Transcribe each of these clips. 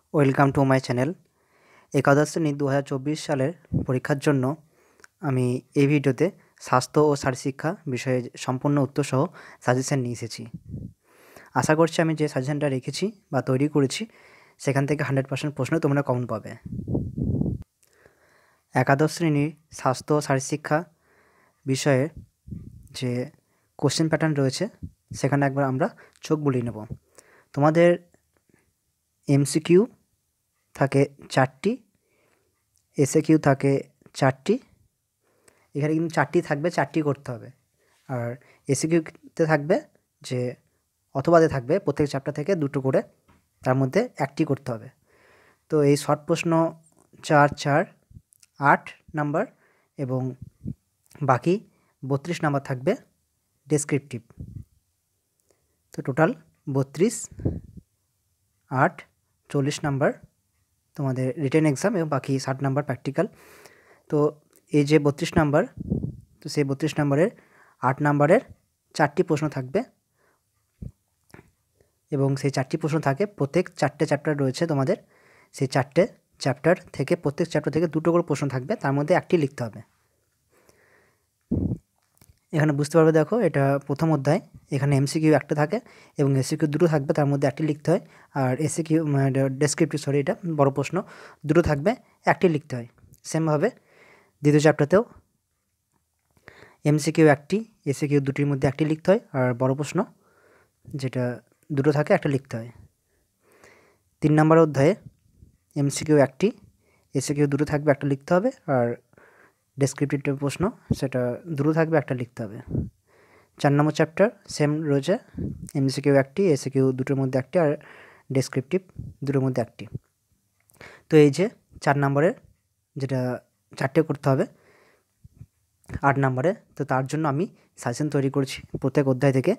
Welcome to my channel. একাদশ শ্রেণী 2024 সালের পরীক্ষার জন্য আমি এই ভিডিওতে স্বাস্থ্য ও শারীরশিক্ষা বিষয়ে সম্পূর্ণ উত্তরসহ সাজেশন নিয়ে এসেছি। আশা করছি আমি যে সাজেশনটা রেখেছি বা তৈরি করেছি সেখান থেকে 100% প্রশ্ন তোমরা কমন পাবে। একাদশ শ্রেণীর স্বাস্থ্য ও শারীরশিক্ষা বিষয়ে যে কোশ্চেন প্যাটার্ন রয়েছে সেখানে একবার আমরা চোখ বুলিয়ে নেব। তোমাদের এমসিকিউ থাকে 4টি, এসএকিউ থাকে 4টি। এখানে কিন্তু 4টি থাকবে, 4টি করতে হবে। আর এসিকিউতে থাকবে যে অথবাতে থাকবে প্রত্যেক চ্যাপ্টার থেকে 2টো করে, তার মধ্যে 1টি করতে হবে। তো এই শর্ট প্রশ্ন 4, 4, 8 নাম্বার এবং বাকি 32 নাম্বার থাকবে ডেসক্রিপটিভ। তো টোটাল 32, 8, 40 নাম্বার তোমাদের রিটেন এক্সাম এবং বাকি 60 নাম্বার প্র্যাকটিক্যাল। তো এই যে 32 নাম্বার, তো সেই 32 নাম্বারের 8 নাম্বারের 4টি প্রশ্ন থাকবে এবং সেই 4টি প্রশ্ন থাকে প্রত্যেক 4টে চ্যাপ্টার রয়েছে তোমাদের। সেই 4টে চ্যাপ্টার থেকে প্রত্যেক চ্যাপ্টার থেকে 2টো করে প্রশ্ন থাকবে, তার মধ্যে 1টি লিখতে হবে। এখানে বুঝতে পারবে, দেখো এটা প্রথম অধ্যায়। এখানে এমসিকিউ একটা থাকে এবং এসিকিউ 2টো থাকবে, তার মধ্যে 1টি লিখতে হয়। আর এসিকিউ ডেসক্রিপটিভ, এটা বড় প্রশ্ন 2টো থাকবে, 1টি লিখতে হয়। সেমভাবে দ্বিতীয় চ্যাপ্টারতেও এমসিকিউ 1টি, এসিকিউ 2টির মধ্যে 1টি লিখতে হয়। আর বড় প্রশ্ন যেটা 2টো থাকে, 1টা লিখতে হয়। 3 নম্বর অধ্যায়ে এমসিকিউ 1টি, এসিকিউ 2টো থাকবে, 1টা লিখতে হবে। আর ডেসক্রিপটিভ প্রশ্ন সেটা 2টো থাকবে, 1টা লিখতে হবে। 4 নম্বর চ্যাপ্টার সেম রয়েছে, এমসিকিউ 1টি, এসিকিউ 2টোর মধ্যে 1টি, আর ডেসক্রিপটিভ 2টোর মধ্যে 1টি। তো এই যে 4 নম্বরের যেটা 4টে করতে হবে 8 নম্বরে, তো তার জন্য আমি সাজেশন তৈরি করেছি প্রত্যেক অধ্যায় থেকে।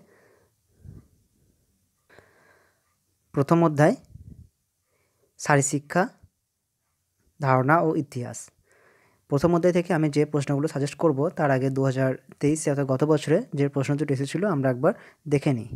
প্রথম অধ্যায় শারীরশিক্ষা, ধারণা ও ইতিহাস। প্রথম অধ্যায় থেকে আমি যে প্রশ্নগুলো সাজেস্ট করব তার আগে 2023 অর্থাৎ গত বছরে যে প্রশ্ন দুটো এসেছিলো আমরা একবার দেখে নিই।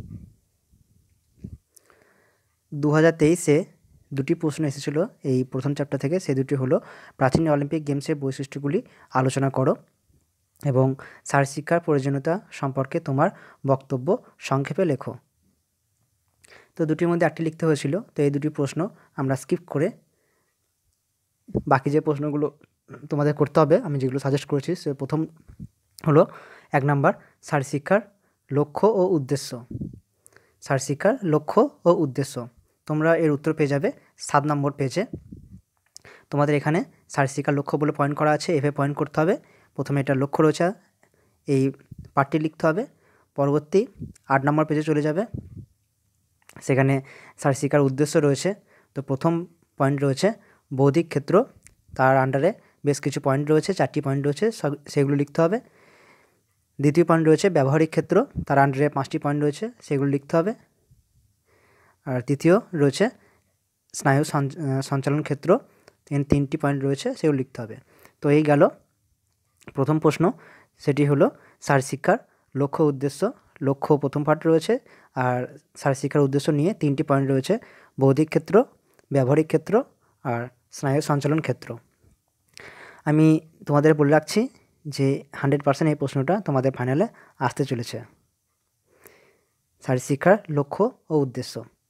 2023-এ 2টি প্রশ্ন এসেছিলো এই প্রথম চ্যাপ্টার থেকে। সেই দুটি হলো প্রাচীন অলিম্পিক গেমসের বৈশিষ্ট্যগুলি আলোচনা করো এবং শারীরশিক্ষার প্রয়োজনীয়তা সম্পর্কে তোমার বক্তব্য সংক্ষেপে লেখো। তো দুটির মধ্যে 1টি লিখতে হয়েছিল। তো এই দুটি প্রশ্ন আমরা স্কিপ করে বাকি যে প্রশ্নগুলো তোমাদের করতে হবে আমি যেগুলো সাজেস্ট করেছি, সে প্রথম হলো 1 নাম্বার শারীরশিক্ষার লক্ষ্য ও উদ্দেশ্য। শারীরশিক্ষার লক্ষ্য ও উদ্দেশ্য তোমরা এর উত্তর পেয়ে যাবে 7 নম্বর পেজে। তোমাদের এখানে শারীরশিক্ষার লক্ষ্য বলে পয়েন্ট করা আছে, এভাবে পয়েন্ট করতে হবে। প্রথমে এটা লক্ষ্য রয়েছে, এই পার্টটি লিখতে হবে। পরবর্তী 8 নম্বর পেজে চলে যাবে, সেখানে শারীরশিক্ষার উদ্দেশ্য রয়েছে। তো প্রথম পয়েন্ট রয়েছে বৌদ্ধিক ক্ষেত্র, তার আন্ডারে বেশ কিছু পয়েন্ট রয়েছে, 4টি পয়েন্ট রয়েছে, সেগুলো লিখতে হবে। দ্বিতীয় পয়েন্ট রয়েছে ব্যবহারিক ক্ষেত্র, তার আন্ডারে 5টি পয়েন্ট রয়েছে, সেগুলো লিখতে হবে। আর তৃতীয় রয়েছে স্নায়ু সঞ্চালন ক্ষেত্র, 3টি পয়েন্ট রয়েছে, সেগুলো লিখতে হবে। তো এই গেল প্রথম প্রশ্ন, সেটি হলো শারীরশিক্ষার লক্ষ্য উদ্দেশ্য। লক্ষ্য প্রথম পার্ট রয়েছে, আর শারীরশিক্ষার উদ্দেশ্য নিয়ে 3টি পয়েন্ট রয়েছে, বৌদ্ধিক ক্ষেত্র, ব্যবহারিক ক্ষেত্র আর স্নায়ু সঞ্চালন ক্ষেত্র। আমি তোমাদের বলে রাখছি যে 100% এই প্রশ্নটা তোমাদের ফাইনালে আসতে চলেছে, শারীরশিক্ষার লক্ষ্য ও উদ্দেশ্য।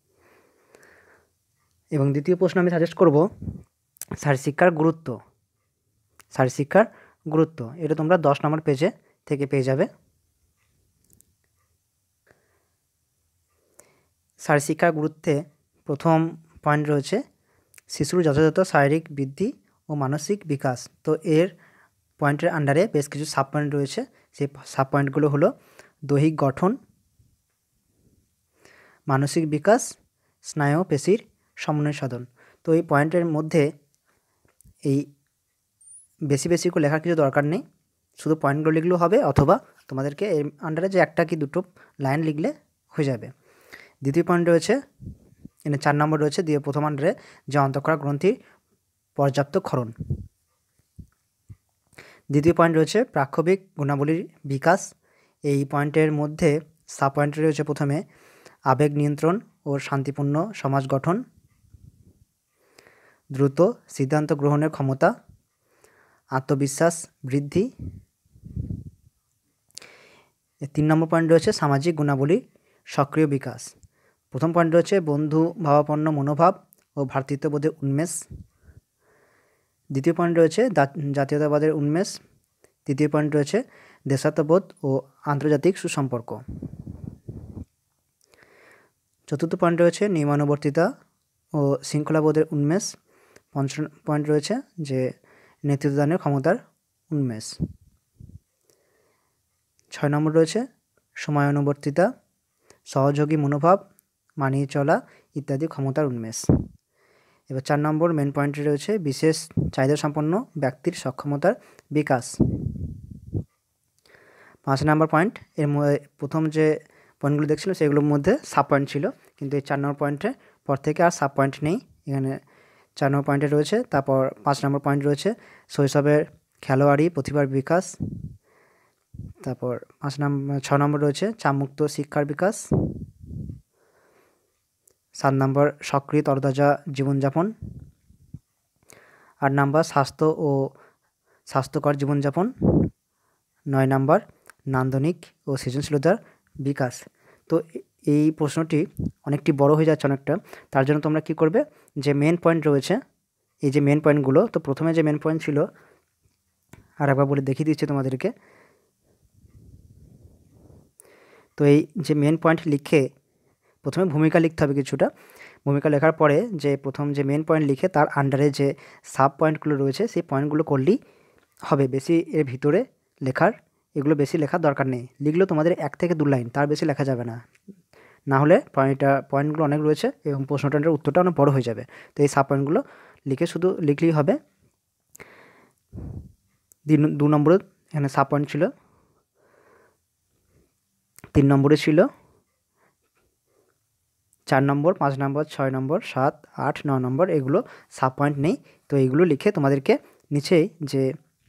এবং দ্বিতীয় প্রশ্ন আমি সাজেস্ট করব শারীরশিক্ষার গুরুত্ব। শারীরশিক্ষার গুরুত্ব এটা তোমরা 10 নম্বর পেজে থেকে পেয়ে যাবে। শারীরশিক্ষার গুরুত্বে প্রথম পয়েন্ট রয়েছে শিশুর যথাযথ শারীরিক বৃদ্ধি ও মানসিক বিকাশ। তো এর পয়েন্টের আন্ডারে বেশ কিছু সাব পয়েন্ট রয়েছে, সেই সাব পয়েন্টগুলো হলো দৈহিক গঠন, মানসিক বিকাশ, স্নায়ু পেশির সমন্বয় সাধন। তো এই পয়েন্টের মধ্যে এই বেশি বেশি করে লেখার কিছু দরকার নেই, শুধু পয়েন্টগুলো লিখলেও হবে, অথবা তোমাদেরকে এর আন্ডারে যে একটা কি দুটো লাইন লিখলে হয়ে যাবে। দ্বিতীয় পয়েন্ট রয়েছে, এখানে 4 নম্বর রয়েছে দিয়ে প্রথম আন্ডারে যে অন্তঃক্ষরা গ্রন্থির পর্যাপ্ত ক্ষরণ। দ্বিতীয় পয়েন্ট রয়েছে প্রাক্ষবিক গুণাবলীর বিকাশ। এই পয়েন্টের মধ্যে সাব পয়েন্ট রয়েছে প্রথমে আবেগ নিয়ন্ত্রণ ও শান্তিপূর্ণ সমাজ গঠন। দ্রুত সিদ্ধান্ত গ্রহণের ক্ষমতা, আত্মবিশ্বাস বৃদ্ধি। 3 নম্বর পয়েন্ট রয়েছে সামাজিক গুণাবলী সক্রিয় বিকাশ। প্রথম পয়েন্ট রয়েছে বন্ধু ভাবাপন্ন মনোভাব ও ভ্রাতৃত্ববোধের উন্মেষ। দ্বিতীয় পয়েন্ট রয়েছে জাতীয়তাবাদের উন্মেষ। তৃতীয় পয়েন্ট রয়েছে দেশাত্মবোধ ও আন্তর্জাতিক সুসম্পর্ক। চতুর্থ পয়েন্ট রয়েছে নিয়মানুবর্তিতা ও শৃঙ্খলাবোধের উন্মেষ। পঞ্চম পয়েন্ট রয়েছে যে নেতৃত্বদানের ক্ষমতার উন্মেষ। 6 নম্বর রয়েছে সময়ানুবর্তিতা, সহযোগী মনোভাব, মানিয়ে চলা ইত্যাদি ক্ষমতার উন্মেষ। এবার 4 নম্বর মেন পয়েন্টে রয়েছে বিশেষ চাহিদা সম্পন্ন ব্যক্তির সক্ষমতার বিকাশ। 5 নম্বর পয়েন্ট, এর প্রথম যে পয়েন্টগুলো দেখছিল সেগুলোর মধ্যে সাব পয়েন্ট ছিল, কিন্তু এই 4 নম্বর পয়েন্টের পর থেকে আর সাব পয়েন্ট নেই, এখানে 4 নম্বর পয়েন্টে রয়েছে। তারপর 5 নম্বর পয়েন্ট রয়েছে শৈশবের খেলোয়াড়ি প্রতিভার বিকাশ। তারপর 6 নম্বর রয়েছে চাপমুক্ত শিক্ষার বিকাশ। 7 নম্বর সক্রিয় তরতাজা জীবনযাপন। 8 নম্বর স্বাস্থ্য ও স্বাস্থ্যকর জীবনযাপন। 9 নম্বর নান্দনিক ও সৃজনশীলতার বিকাশ। তো এই প্রশ্নটি অনেকটি বড় হয়ে যাচ্ছে অনেকটা, তার জন্য তোমরা কি করবে, যে মেন পয়েন্ট রয়েছে, এই যে মেন পয়েন্টগুলো, তো প্রথমে যে মেন পয়েন্ট ছিল আর একবার বলে দেখিয়ে দিচ্ছি তোমাদেরকে। তো এই যে মেন পয়েন্ট লিখে প্রথমে ভূমিকা লিখতে হবে কিছুটা, ভূমিকা লেখার পরে যে প্রথম যে মেন পয়েন্ট লিখে তার আন্ডারে যে সাব পয়েন্টগুলো রয়েছে সেই পয়েন্টগুলো করলেই হবে। বেশি এর ভিতরে লেখার এগুলো বেশি লেখার দরকার নেই, লিখলেও তোমাদের 1 থেকে 2 লাইন, তার বেশি লেখা যাবে না, না হলে পয়েন্টগুলো অনেক রয়েছে এবং প্রশ্নটার উত্তরটা অনেক বড় হয়ে যাবে। তো এই সাব পয়েন্টগুলো লিখে শুধু লিখলেই হবে। 2 নম্বরে এখানে সাব পয়েন্ট ছিল, 3 নম্বরে ছিল, 4 নম্বর, 5 নম্বর, 6 নম্বর, 7, 8, 9 নম্বর এগুলো সাব পয়েন্ট নেই। তো এইগুলো লিখে তোমাদেরকে নিচেই যে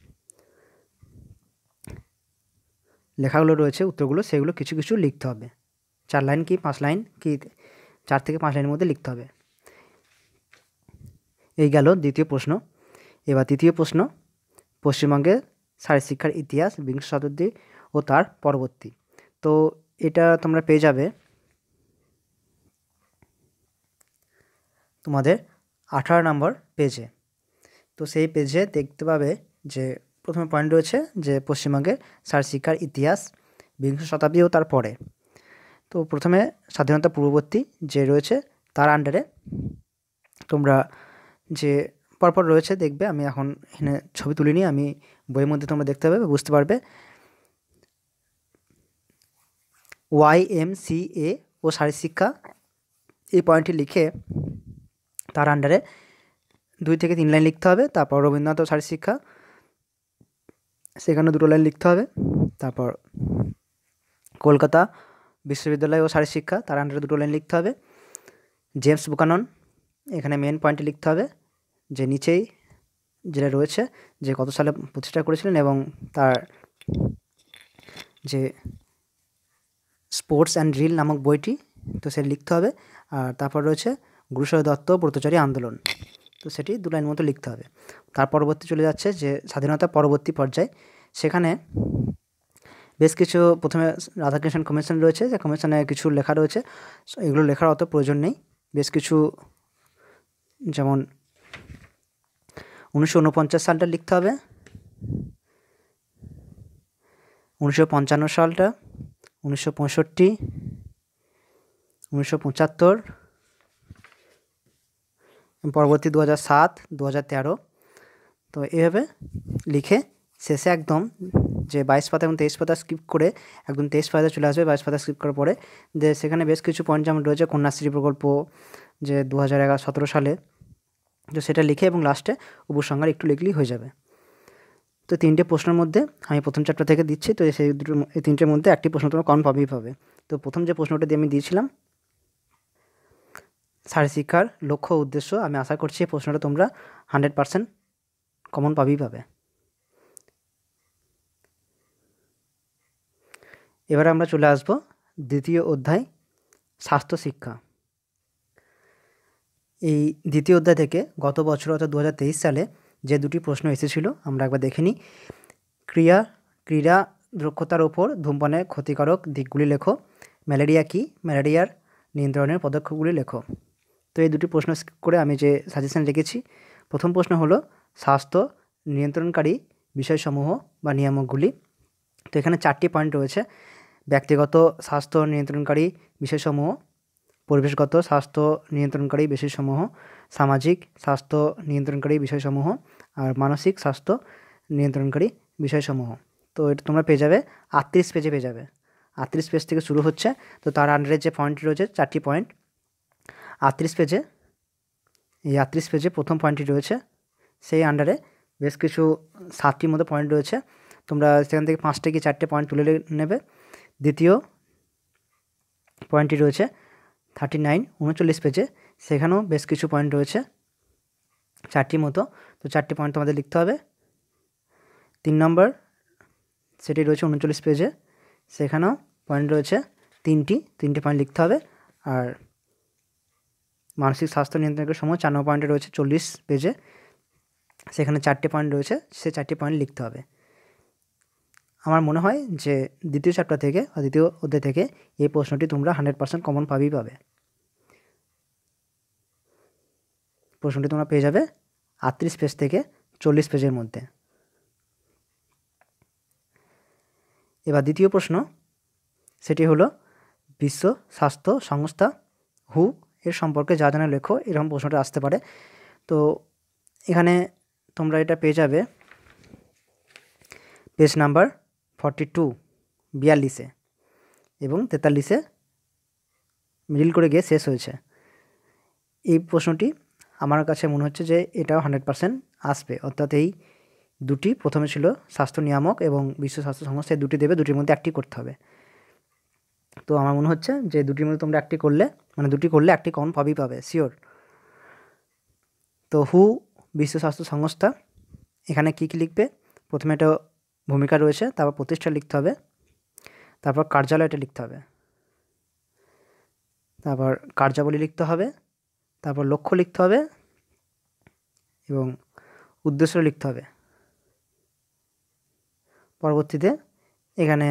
লেখাগুলো রয়েছে উত্তরগুলো সেগুলো কিছু কিছু লিখতে হবে, 4 লাইন কি 5 লাইন কি 4 থেকে 5 লাইনের মধ্যে লিখতে হবে। এই গেল দ্বিতীয় প্রশ্ন। এবার তৃতীয় প্রশ্ন, পশ্চিমবঙ্গের শারীরশিক্ষার ইতিহাস বিংশ শতাব্দী ও তার পরবর্তী। তো এটা তোমরা পেয়ে যাবে তোমাদের 18 নম্বর পেজে। তো সেই পেজে দেখতে পাবে যে প্রথমে পয়েন্ট রয়েছে যে পশ্চিমবঙ্গের শারীরশিক্ষার ইতিহাস বিংশ শতাব্দী ও তার পরে। তো প্রথমে স্বাধীনতা পূর্ববর্তী যে রয়েছে তার আন্ডারে তোমরা যে পরপর রয়েছে দেখবে, আমি এখন এখানে ছবি তুলিনি, আমি বইয়ের মধ্যে তোমরা দেখতে পাবে, বুঝতে পারবে। YMCA ও শারীরশিক্ষা এই পয়েন্টটি লিখে তার আন্ডারে 2 থেকে 3 লাইন লিখতে হবে। তারপর রবীন্দ্রনাথ ও শারীরশিক্ষা, সেখানে 2 লাইন লিখতে হবে। তারপর কলকাতা বিশ্ববিদ্যালয় ও শারীরশিক্ষা, তার আন্ডারে 2 লাইন লিখতে হবে। জেমস বুকানন, এখানে মেন পয়েন্টে লিখতে হবে যে নিচেই যেটা রয়েছে যে কত সালে প্রতিষ্ঠা করেছিলেন এবং তার যে স্পোর্টস অ্যান্ড ড্রিল নামক বইটি, তো সেটা লিখতে হবে। আর তারপর রয়েছে গুরুশয় দত্ত ব্রতচারী আন্দোলন, তো সেটি 2 লাইন মতো লিখতে হবে। তার পরবর্তী চলে যাচ্ছে যে স্বাধীনতা পরবর্তী পর্যায়, সেখানে বেশ কিছু প্রথমে রাধাকৃষ্ণন কমিশন রয়েছে, যে কমিশনে কিছু লেখা রয়েছে, এগুলো লেখার অত প্রয়োজন নেই। বেশ কিছু যেমন 1949 সালটা লিখতে হবে, 1955 সালটা, 1965, 1975, পরবর্তী 2007, 2013। তো এইভাবে লিখে শেষে একদম যে 22 পাতা এবং 23 পাতা স্কিপ করে একদম 23 পাতায় চলে আসবে। 22 পাতা স্কিপ করার পরে যে সেখানে বেশ কিছু পয়েন্ট যেমন রয়েছে কন্যাশ্রী প্রকল্প যে 2017 সালে, তো সেটা লিখে এবং লাস্টে উপসংহার একটু লিখলেই হয়ে যাবে। তো 3টে প্রশ্নের মধ্যে আমি প্রথম চ্যাপ্টার থেকে দিচ্ছি, তো সেই এই 3টের মধ্যে একটি প্রশ্ন তোমরা কনফার্মই পাবে। তো প্রথম যে প্রশ্নটা দিয়ে আমি দিয়েছিলাম শারীরশিক্ষার লক্ষ্য উদ্দেশ্য, আমি আশা করছি এই প্রশ্নটা তোমরা 100% কমন পাবে। এবারে আমরা চলে আসব দ্বিতীয় অধ্যায় স্বাস্থ্য শিক্ষা। এই দ্বিতীয় অধ্যায় থেকে গত বছর অর্থাৎ 2023 সালে যে দুটি প্রশ্ন এসেছিল আমরা একবার দেখে নিই। ক্রীড়া দক্ষতার ওপর ধূমপানের ক্ষতিকারক দিকগুলি লেখো। ম্যালেরিয়া কী? ম্যালেরিয়ার নিয়ন্ত্রণের পদক্ষেপগুলি লেখো। তো এই দুটি প্রশ্ন করে আমি যে সাজেশন লিখেছি, প্রথম প্রশ্ন হলো স্বাস্থ্য নিয়ন্ত্রণকারী বিষয়সমূহ বা নিয়ামকগুলি। তো এখানে 4টি পয়েন্ট রয়েছে। ব্যক্তিগত স্বাস্থ্য নিয়ন্ত্রণকারী বিষয়সমূহ, পরিবেশগত স্বাস্থ্য নিয়ন্ত্রণকারী বিষয়সমূহ, সামাজিক স্বাস্থ্য নিয়ন্ত্রণকারী বিষয়সমূহ আর মানসিক স্বাস্থ্য নিয়ন্ত্রণকারী বিষয়সমূহ। তো এটা তোমরা পেয়ে যাবে 38 পেজে পেয়ে যাবে। 38 পেজ থেকে শুরু হচ্ছে। তো তার আন্ডারে যে পয়েন্ট রয়েছে 4টি পয়েন্ট 38 পেজে, এই 38 পেজে প্রথম পয়েন্টটি রয়েছে, সেই আন্ডারে বেশ কিছু 7টির মতো পয়েন্ট রয়েছে। তোমরা সেখান থেকে 5টে কি 4টে পয়েন্ট তুলে নেবে। দ্বিতীয় পয়েন্টটি রয়েছে 39 পেজে, সেখানেও বেশ কিছু পয়েন্ট রয়েছে 4টির মতো। তো 4টি পয়েন্ট তোমাদের লিখতে হবে। 3 নম্বর সেটি রয়েছে 39 পেজে, সেখানেও পয়েন্ট রয়েছে 3টি পয়েন্ট লিখতে হবে। আর মানসিক স্বাস্থ্য নিয়ন্ত্রণের সময় 4 নম্বর পয়েন্টে রয়েছে 40 পেজে, সেখানে 4টে পয়েন্ট রয়েছে, সেই 4টি পয়েন্ট লিখতে হবে। আমার মনে হয় যে দ্বিতীয় চ্যাপ্টার থেকে বা দ্বিতীয় অধ্যায় থেকে এই প্রশ্নটি তোমরা 100% কমন পাবে। প্রশ্নটি তোমরা পেয়ে যাবে 38 পেজ থেকে 40 পেজের মধ্যে। এবার দ্বিতীয় প্রশ্ন, সেটি হলো বিশ্ব স্বাস্থ্য সংস্থা হু এর সম্পর্কে যা জানা লেখো। এরকম প্রশ্নটা আসতে পারে। তো এখানে তোমরা এটা পেয়ে যাবে পেজ নাম্বার 42 এবং 43 মিডল করে গিয়ে শেষ হয়েছে। এই প্রশ্নটি আমার কাছে মনে হচ্ছে যে এটাও 100% আসবে। অর্থাৎ এই দুটি প্রথমে ছিল স্বাস্থ্য নিয়ামক এবং বিশ্ব স্বাস্থ্য সংস্থা, এই দুটি দেবে, দুটির মধ্যে একটি করতে হবে। তো আমার মনে হচ্ছে যে দুটির মধ্যে তোমরা একটি করলে, মানে দুটি করলে একটি কমন পাবে শিওর। তো হু বিশ্ব স্বাস্থ্য সংস্থা, এখানে কী লিখবে? প্রথমে এটা ভূমিকা রয়েছে, তারপর প্রতিষ্ঠা লিখতে হবে, তারপর কার্যালয়টা লিখতে হবে, তারপর কার্যাবলী লিখতে হবে, তারপর লক্ষ্য লিখতে হবে এবং উদ্দেশ্য লিখতে হবে। পরবর্তীতে এখানে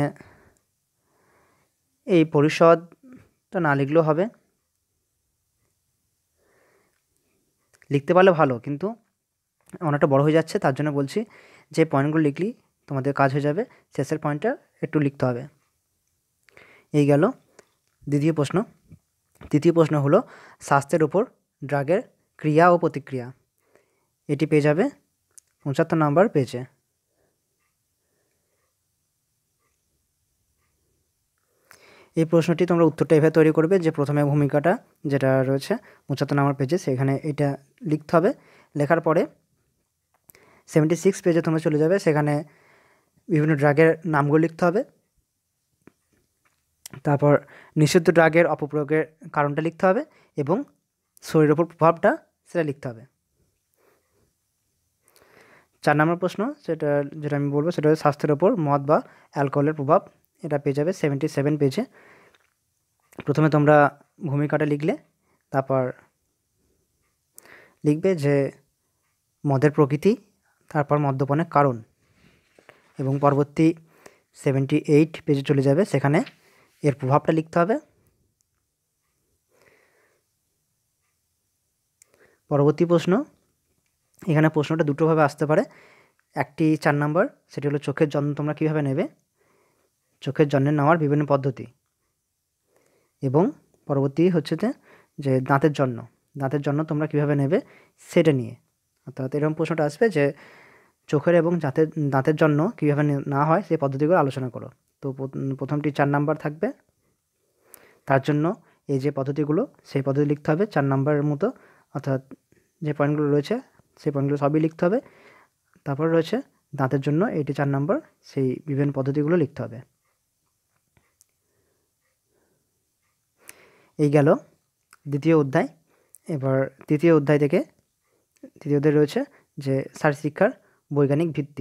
এই পরিষদটা না লিখলেও হবে, লিখতে পারলে ভালো, কিন্তু অনেকটা বড় হয়ে যাচ্ছে, তার জন্য বলছি যে পয়েন্টগুলো লিখলেই তোমাদের কাজ হয়ে যাবে। শেষের পয়েন্টটা একটু লিখতে হবে। এই গেল দ্বিতীয় প্রশ্ন। তৃতীয় প্রশ্ন হলো স্বাস্থ্যের উপর ড্রাগের ক্রিয়া ও প্রতিক্রিয়া। এটি পেয়ে যাবে 75 নম্বর পেজে। এই প্রশ্নটি তোমরা উত্তরটা এভাবে তৈরি করবে যে প্রথমে ভূমিকাটা যেটা রয়েছে 75 নম্বর পেজে, সেখানে এটা লিখতে হবে। লেখার পরে 76 পেজে তোমরা চলে যাবে, সেখানে বিভিন্ন ড্রাগের নামগুলো লিখতে হবে। তারপর নিষিদ্ধ ড্রাগের অপপ্রয়োগের কারণটা লিখতে হবে এবং শরীরের ওপর প্রভাবটা সেটা লিখতে হবে। 4 নম্বর প্রশ্ন যেটা আমি বলবো সেটা হচ্ছে স্বাস্থ্যের ওপর মদ বা অ্যালকোহলের প্রভাব। এটা পেয়ে যাবে 77 পেজে। প্রথমে তোমরা ভূমিকাটা লিখলে, তারপর লিখবে যে মদের প্রকৃতি, তারপর মদ্যপানের কারণ, এবং পরবর্তী 78 পেজে চলে যাবে, সেখানে এর প্রভাবটা লিখতে হবে। পরবর্তী প্রশ্ন, এখানে প্রশ্নটা দুটোভাবে আসতে পারে। একটি 4 নম্বর, সেটি হলো চোখের যত্ন তোমরা কীভাবে নেবে, চোখের যত্ন নেওয়ার বিভিন্ন পদ্ধতি। এবং পরবর্তী হচ্ছে যে দাঁতের যত্ন তোমরা কীভাবে নেবে সেটা নিয়ে। অর্থাৎ এরকম প্রশ্নটা আসবে যে চোখের এবং দাঁতের যত্ন কীভাবে নেওয়া হয় সেই পদ্ধতিগুলো আলোচনা করো। তো প্রথমটি 4 নাম্বার থাকবে, তার জন্য এই যে পদ্ধতিগুলো সেই পদ্ধতি লিখতে হবে 4 নাম্বারের মতো। অর্থাৎ যে পয়েন্টগুলো রয়েছে সেই পয়েন্টগুলো সবই লিখতে হবে। তারপর রয়েছে দাঁতের জন্য, এটি 4 নাম্বার, সেই বিভিন্ন পদ্ধতিগুলো লিখতে হবে। এই গেল দ্বিতীয় অধ্যায়। এবার তৃতীয় অধ্যায় রয়েছে যে শারীরশিক্ষার বৈজ্ঞানিক ভিত্তি।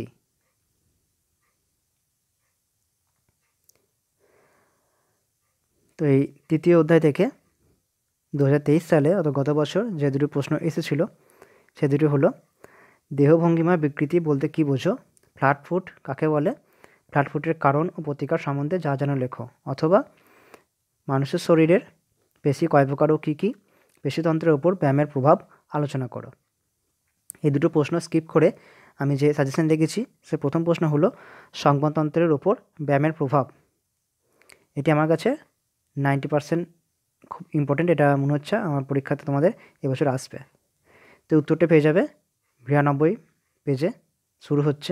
তো এই তৃতীয় অধ্যায় থেকে 2023 সালে অর্থাৎ গত বছর যে দুটি প্রশ্ন এসেছিল সে দুটি হলো, দেহভঙ্গিমার বিকৃতি বলতে কী বোঝো, ফ্ল্যাট ফুট কাকে বলে, ফ্ল্যাট ফুটের কারণ ও প্রতিকার সম্বন্ধে যা জানো লেখো, অথবা মানুষের শরীরের পেশি কয় প্রকার ও কী কী, পেশিতন্ত্রের ওপর ব্যায়ামের প্রভাব আলোচনা করো। এই দুটো প্রশ্ন স্কিপ করে আমি যে সাজেশন দেখেছি সে প্রথম প্রশ্ন হলো সংবাদতন্ত্রের ওপর ব্যায়ামের প্রভাব। এটি আমার কাছে 90% খুব ইম্পর্টেন্ট, এটা মনে হচ্ছে আমার পরীক্ষাতে তোমাদের এবছর আসবে। তো উত্তরটা পেয়ে যাবে 92 পেজে শুরু হচ্ছে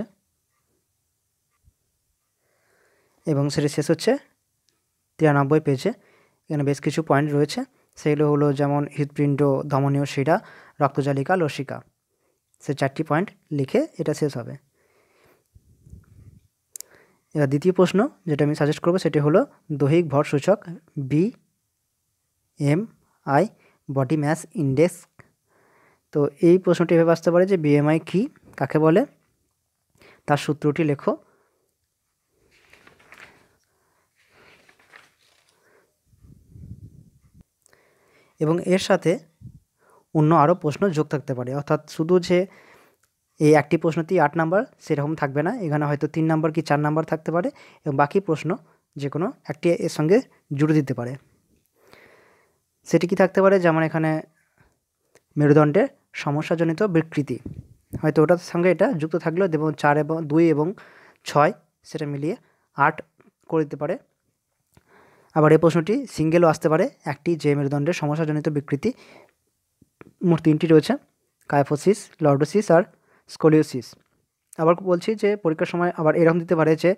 এবং সেটা শেষ হচ্ছে 93 পেজে। এখানে বেশ কিছু পয়েন্ট রয়েছে, সেগুলো হলো যেমন হৃৎপিণ্ড, ধমনীয় শিরা, রক্তজালিকা, লসিকা। সে 4টি পয়েন্ট লিখে এটা শেষ হবে। এবার দ্বিতীয় প্রশ্ন যেটা আমি সাজেস্ট করবো সেটি হলো দৈহিক ভর সূচক BMI, বডি ম্যাস ইন্ডেক্স। তো এই প্রশ্নটি এভাবে আসতে পারে যে BMI কী, কাকে বলে, তার সূত্রটি লেখো। এবং এর সাথে অন্য আরও প্রশ্ন যোগ থাকতে পারে, অর্থাৎ শুধু যে এই একটি প্রশ্নতেই 8 নাম্বার সেরকম থাকবে না, এখানে হয়তো 3 নাম্বার কি 4 নাম্বার থাকতে পারে এবং বাকি প্রশ্ন যে কোনো একটি এর সঙ্গে জুড়ে দিতে পারে। সেটি কি থাকতে পারে, যেমন এখানে মেরুদণ্ডের সমস্যাজনিত বিকৃতি, হয়তো ওটার সঙ্গে এটা যুক্ত থাকলেও এবং 4 এবং 2 এবং 6 সেটা মিলিয়ে 8 করে দিতে পারে। আবার এই প্রশ্নটি সিঙ্গেলও আসতে পারে, একটি যে মেরুদণ্ডের সমস্যাজনিত বিকৃতি, মোট 3টি রয়েছে, কাইফোসিস, লর্ডোসিস আর স্কোলিওসিস। আবার বলছি যে পরীক্ষার সময় আবার এরকম দিতে পারে যে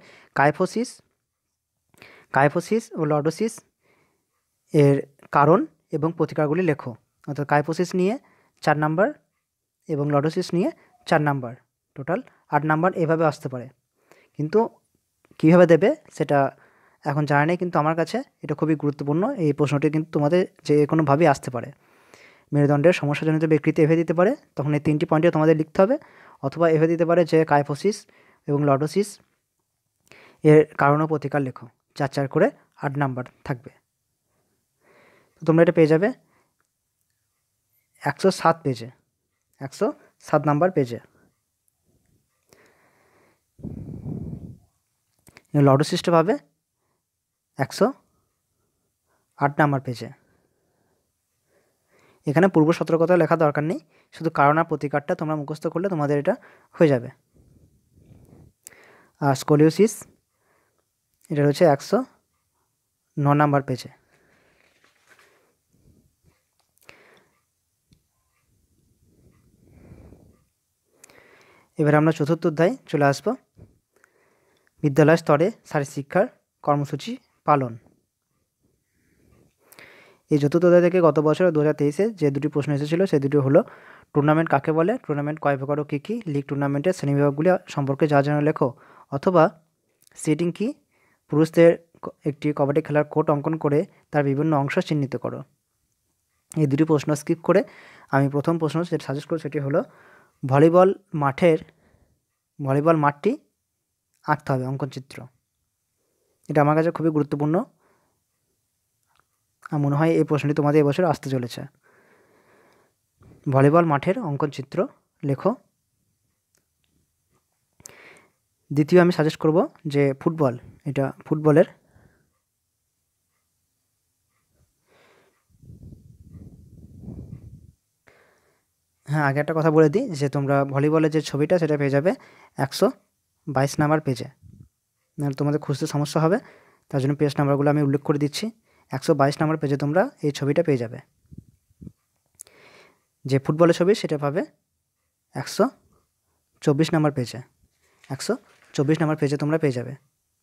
কাইফোসিস ও লর্ডোসিস এর কারণ এবং প্রতিকারগুলি লেখো, অর্থাৎ কাইফোসিস নিয়ে 4 নাম্বার এবং লর্ডোসিস নিয়ে 4 নাম্বার, টোটাল 8 নাম্বার এভাবে আসতে পারে। কিন্তু কীভাবে দেবে সেটা এখন জানা নেই, কিন্তু আমার কাছে এটা খুবই গুরুত্বপূর্ণ। এই প্রশ্নটি কিন্তু তোমাদের যে কোনোভাবেই আসতে পারে। মেরুদণ্ডের সমস্যাজনিত বিকৃতি এভাবে দিতে পারে, তখন এই 3টি পয়েন্টে তোমাদের লিখতে হবে, অথবা এভাবে দিতে পারে যে কাইফোসিস এবং লর্ডোসিস এর কারণ ও প্রতিকার লেখো, 4 করে 8 নাম্বার থাকবে। তো তোমরা এটা পেয়ে যাবে 107 পেজে, 107 নাম্বার পেজে। লর্ডোসিসটা পাবে 108 নাম্বার পেজে। এখানে পূর্ব সতর্কতা লেখা দরকার নেই, শুধু কারণ আর প্রতিকারটা তোমরা মুখস্থ করলে তোমাদের এটা হয়ে যাবে। আর স্কোলিওসিস এটা রয়েছে 109 নাম্বার পেজে। এবার আমরা চতুর্থ অধ্যায় চলে আসবো, বিদ্যালয় স্তরে শারীরশিক্ষার কর্মসূচি পালন। এই চতুর্থ অধ্যায় থেকে গত বছর 2023-এ যে দুটি প্রশ্ন এসেছিলো সেই দুটি হলো টুর্নামেন্ট কাকে বলে, টুর্নামেন্ট কয় প্রকার ও কী কী, লিগ টুর্নামেন্টের শ্রেণীবিভাগগুলি সম্পর্কে যা জানো লেখো, অথবা সিটিং কি, পুরুষদের একটি কবাডি খেলার কোর্ট অঙ্কন করে তার বিভিন্ন অংশ চিহ্নিত করো। এই দুটি প্রশ্ন স্কিপ করে আমি প্রথম প্রশ্ন যেটা সাজেস্ট করি সেটি হলো ভলিবল মাঠটি আঁকতে হবে অঙ্কনচিত্র। এটা আমার কাছে খুবই গুরুত্বপূর্ণ, আর মনে হয় এই প্রশ্নটি তোমাদের এবছর আসতে চলেছে। ভলিবল মাঠের অঙ্কনচিত্র লেখো। দ্বিতীয় আমি সাজেস্ট করব যে ফুটবল, এটা ফুটবলের আগে একটা কথা বলে দিই যে তোমরা ভলিবলের যে ছবিটা সেটা পেয়ে যাবে 122 নাম্বার পেজে, নাহলে তোমাদের খুঁজতে সমস্যা হবে, তার জন্য পেজ নাম্বারগুলো আমি উল্লেখ করে দিচ্ছি। 122 নাম্বার পেজে তোমরা এই ছবিটা পেয়ে যাবে। যে ফুটবলের ছবি সেটা পাবে 124 নাম্বার পেজে, 124 নাম্বার পেজে তোমরা পেয়ে যাবে।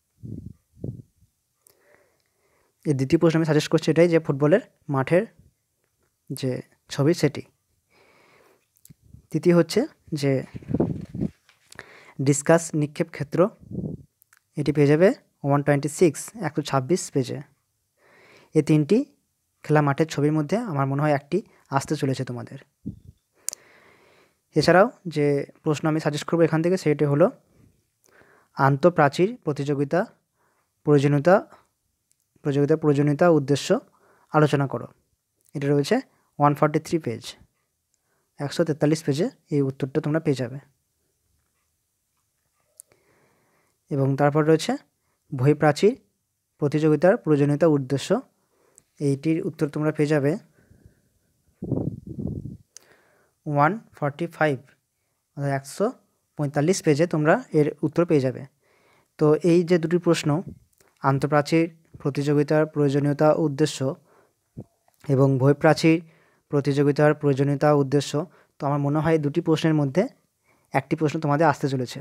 এই দ্বিতীয় প্রশ্ন আমি সাজেস্ট করছি এটাই যে ফুটবলের মাঠের যে ছবি সেটি। তৃতীয় হচ্ছে যে ডিসকাস নিক্ষেপ ক্ষেত্র, এটি পেয়ে যাবে 126 পেজে। এই 3টি খেলা মাঠের ছবির মধ্যে আমার মনে হয় একটি আসতে চলেছে তোমাদের। এছাড়াও যে প্রশ্ন আমি সাজেস্ট করবো এখান থেকে সেটি হলো আন্তঃপ্রাচীর প্রয়োজনীয়তা উদ্দেশ্য আলোচনা করো। এটা রয়েছে 143 পেজ, 143 পেজে এই উত্তরটা তোমরা পেয়ে যাবে। এবং তারপর রয়েছে বহিঃপ্রাচীর প্রতিযোগিতার প্রয়োজনীয়তা উদ্দেশ্য, এইটির উত্তর তোমরা পেয়ে যাবে 145, অর্থাৎ 145 পেজে তোমরা এর উত্তর পেয়ে যাবে। তো এই যে দুটি প্রশ্ন, আন্তঃপ্রাচীর প্রতিযোগিতার প্রয়োজনীয়তা উদ্দেশ্য এবং বহিঃপ্রাচীর প্রতিযোগিতার প্রয়োজনীয়তা উদ্দেশ্য, তো আমার মনে হয় দুটি প্রশ্নের মধ্যে একটি প্রশ্ন তোমাদের আসতে চলেছে,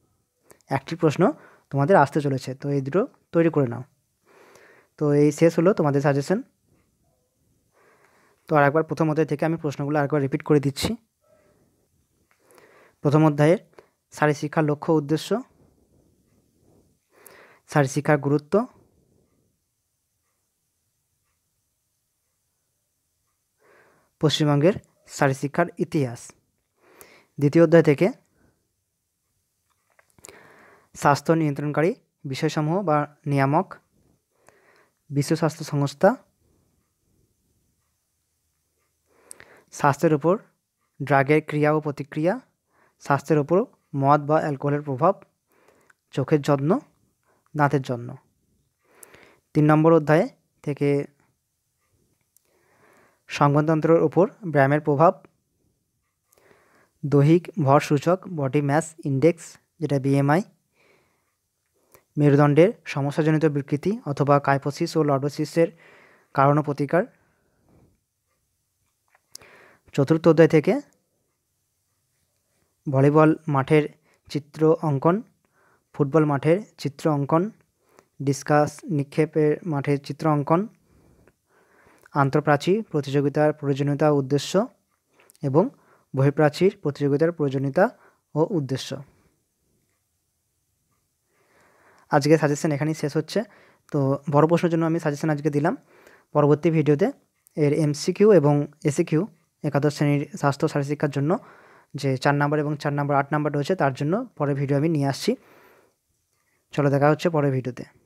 তো এই দুটো তৈরি করে নাও। তো এই শেষ হলো তোমাদের সাজেশন। তো আর একবার প্রথম অধ্যায় থেকে আমি প্রশ্নগুলো আরেকবার রিপিট করে দিচ্ছি। প্রথম অধ্যায়ের শারীরশিক্ষার লক্ষ্য উদ্দেশ্য, শারীরশিক্ষার গুরুত্ব, পশ্চিমবঙ্গের শারীরশিক্ষার ইতিহাস। দ্বিতীয় অধ্যায় থেকে স্বাস্থ্য নিয়ন্ত্রণকারী বিষয়সমূহ বা নিয়ামক, বিশ্ব স্বাস্থ্য সংস্থা, স্বাস্থ্যের উপর ড্রাগের ক্রিয়া ও প্রতিক্রিয়া, স্বাস্থ্যের উপর মদ বা অ্যালকোহলের প্রভাব, চোখের যত্ন, দাঁতের যত্ন। 3 নম্বর অধ্যায় থেকে সংবেদনতন্ত্রের উপর ব্যায়ামের প্রভাব, দৈহিক ভর সূচক বডি ম্যাস ইন্ডেক্স যেটা BMI, মেরুদণ্ডের সমস্যাজনিত বিকৃতি অথবা কাইফোসিস ও লর্ডোসিসের কারণ ও প্রতিকার। চতুর্থ অধ্যায় থেকে ভলিবল মাঠের চিত্র অঙ্কন, ফুটবল মাঠের চিত্র অঙ্কন, ডিসকাস নিক্ষেপের মাঠের চিত্র অঙ্কন, আন্তঃপ্রাচীর প্রতিযোগিতার প্রয়োজনীয়তা উদ্দেশ্য এবং বহিঃপ্রাচীর প্রতিযোগিতার প্রয়োজনীয়তা ও উদ্দেশ্য। আজকে সাজেশন এখানেই শেষ হচ্ছে। তো বড় প্রশ্নের জন্য আমি সাজেশন আজকে দিলাম। পরবর্তী ভিডিওতে এর MCQ এবং ACQ একাদশ শ্রেণীর স্বাস্থ্য শারীরশিক্ষার জন্য যে 4 নম্বর এবং 4 নম্বর 8 নম্বর রয়েছে তার জন্য পরের ভিডিও আমি নিয়ে আসছি। চলো দেখা হচ্ছে পরের ভিডিওতে।